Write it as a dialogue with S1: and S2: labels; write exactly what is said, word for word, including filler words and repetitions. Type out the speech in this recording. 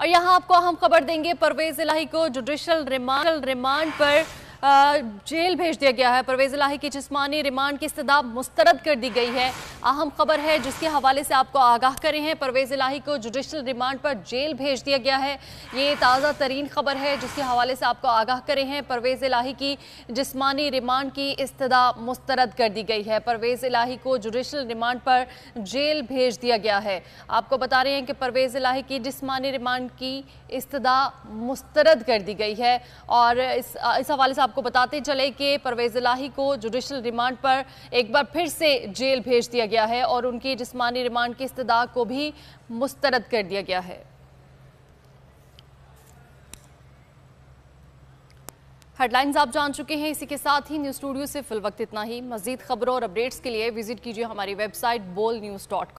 S1: और यहाँ आपको अहम खबर देंगे, परवेज इलाही को जुडिशल रिमांड रिमांड पर जेल भेज दिया गया है। परवेज इलाही की जिस्मानी रिमांड की इस्तदा मुस्तरद कर दी गई है। अहम खबर है जिसके हवाले से आपको आगाह करें हैं। परवेज इलाही को जुडिशल रिमांड पर जेल भेज दिया गया है। ये ताज़ा तरीन खबर है जिसके हवाले से आपको आगाह करें हैं। परवेज इलाही की जिस्मानी रिमांड की इस्तदा मुस्तरद कर दी गई है। परवेज इलाही को जुडिशल रिमांड पर जेल भेज दिया गया है। आपको बता रहे हैं कि परवेज इलाही की जिस्मानी रिमांड की इस्तदा मुस्तरद कर दी गई है। और इस इस हवाले से आपको बताते चले कि परवेज इलाही को जुडिशल रिमांड पर एक बार फिर से जेल भेज दिया गया है और उनकी जिस्मानी रिमांड की इस्तदा को भी मुस्तरद कर दिया गया है। हेडलाइंस आप जान चुके हैं। इसी के साथ ही न्यूज़ स्टूडियो से फिल वक्त इतना ही। मजीद खबरों और अपडेट्स के लिए विजिट कीजिए हमारी वेबसाइट बोल न्यूज़ डॉट कॉम।